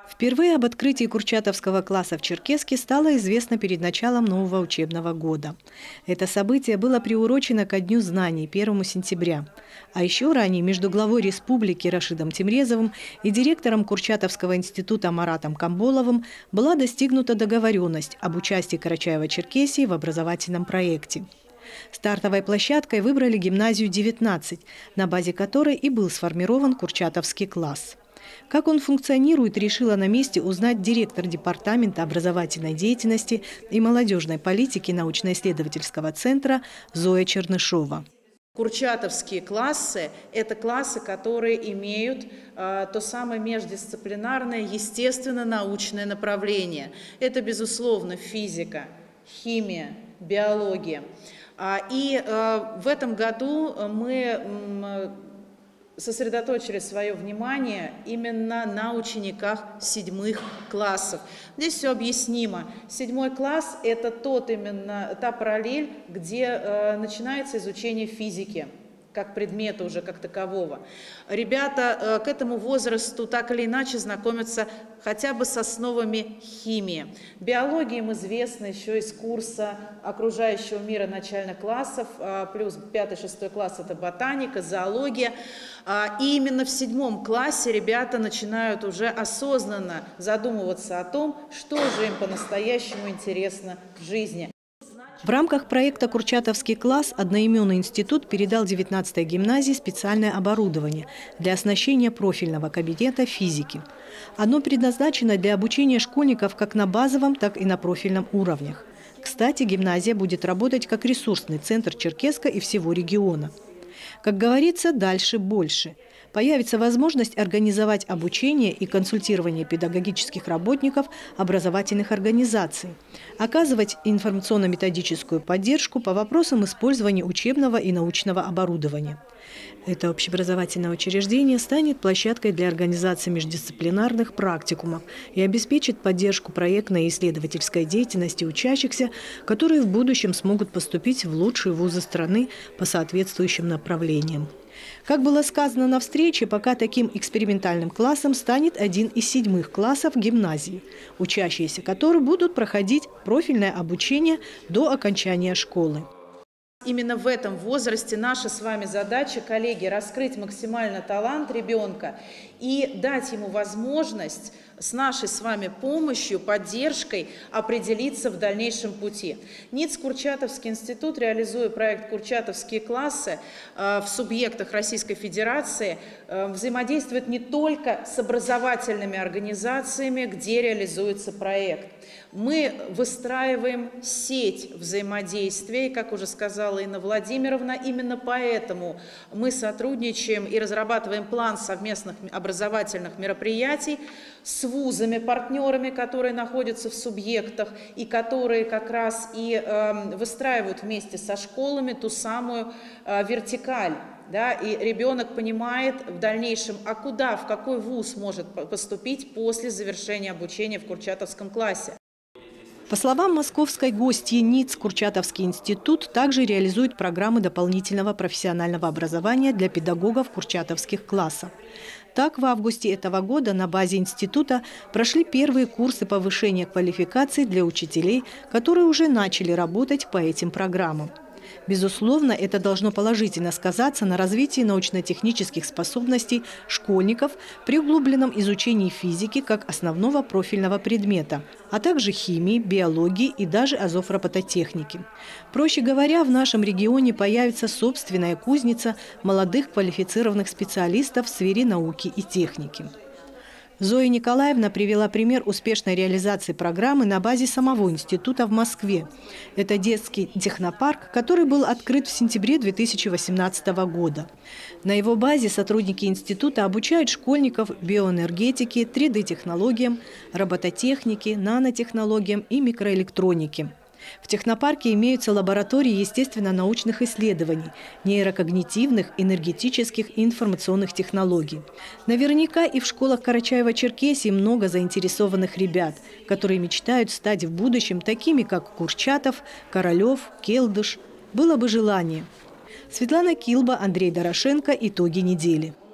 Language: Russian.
Впервые об открытии Курчатовского класса в Черкесске стало известно перед началом нового учебного года. Это событие было приурочено ко Дню знаний 1 сентября. А еще ранее между главой республики Рашидом Тимрезовым и директором Курчатовского института Маратом Камболовым была достигнута договоренность об участии Карачаево-Черкесии в образовательном проекте. Стартовой площадкой выбрали гимназию 19, на базе которой и был сформирован Курчатовский класс. Как он функционирует, решила на месте узнать директор Департамента образовательной деятельности и молодежной политики научно-исследовательского центра Зоя Чернышова. Курчатовские классы – это классы, которые имеют то самое междисциплинарное, естественно-научное направление. Это, безусловно, физика, химия, биология. И в этом году мы сосредоточили свое внимание именно на учениках 7 классов. Здесь все объяснимо. 7 класс – это та параллель, где начинается изучение физики как предмета уже как такового. Ребята к этому возрасту так или иначе знакомятся хотя бы с основами химии. Биология им известна еще из курса окружающего мира начальных классов, плюс 5-6 класс – это ботаника, зоология. И именно в 7 классе ребята начинают уже осознанно задумываться о том, что же им по-настоящему интересно в жизни. В рамках проекта «Курчатовский класс» одноименный институт передал 19-й гимназии специальное оборудование для оснащения профильного кабинета физики. Оно предназначено для обучения школьников как на базовом, так и на профильном уровнях. Кстати, гимназия будет работать как ресурсный центр Черкесска и всего региона. Как говорится, дальше больше. Появится возможность организовать обучение и консультирование педагогических работников образовательных организаций, оказывать информационно-методическую поддержку по вопросам использования учебного и научного оборудования. Это общеобразовательное учреждение станет площадкой для организации междисциплинарных практикумов и обеспечит поддержку проектной и исследовательской деятельности учащихся, которые в будущем смогут поступить в лучшие вузы страны по соответствующим направлениям. Как было сказано на встрече, пока таким экспериментальным классом станет один из 7 классов гимназии, учащиеся которых будут проходить профильное обучение до окончания школы. Именно в этом возрасте наша с вами задача, коллеги, раскрыть максимально талант ребенка и дать ему возможность с нашей с вами помощью, поддержкой определиться в дальнейшем пути. НИЦ Курчатовский институт, реализуя проект «Курчатовские классы» в субъектах Российской Федерации, взаимодействует не только с образовательными организациями, где реализуется проект. Мы выстраиваем сеть взаимодействия, как уже сказала Инна Владимировна, именно поэтому мы сотрудничаем и разрабатываем план совместных образовательных мероприятий с вузами-партнерами, которые находятся в субъектах и которые как раз и выстраивают вместе со школами ту самую вертикаль. Да, и ребенок понимает в дальнейшем, а куда, в какой вуз может поступить после завершения обучения в Курчатовском классе. По словам московской гостьи НИЦ, Курчатовский институт также реализует программы дополнительного профессионального образования для педагогов курчатовских классов. Так, в августе этого года на базе института прошли первые курсы повышения квалификации для учителей, которые уже начали работать по этим программам. Безусловно, это должно положительно сказаться на развитии научно-технических способностей школьников при углубленном изучении физики как основного профильного предмета, а также химии, биологии и даже азов-робототехники. Проще говоря, в нашем регионе появится собственная кузница молодых квалифицированных специалистов в сфере науки и техники. Зоя Николаевна привела пример успешной реализации программы на базе самого института в Москве. Это детский технопарк, который был открыт в сентябре 2018 года. На его базе сотрудники института обучают школьников биоэнергетике, 3D-технологиям, робототехнике, нанотехнологиям и микроэлектронике. В технопарке имеются лаборатории естественно-научных исследований, нейрокогнитивных, энергетических и информационных технологий. Наверняка и в школах Карачаево-Черкесии много заинтересованных ребят, которые мечтают стать в будущем такими, как Курчатов, Королев, Келдыш. Было бы желание. Светлана Килба, Андрей Дорошенко. Итоги недели.